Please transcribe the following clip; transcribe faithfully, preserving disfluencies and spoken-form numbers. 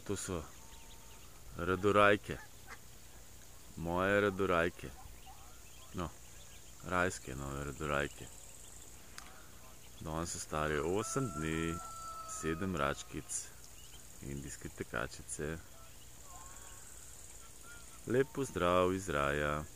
to so radorajke. Moje radorajke. No, rajske nove radorajke. Danes so stari osem dni, sedem račkic, indijske tekačice. Lep pozdrav iz raja.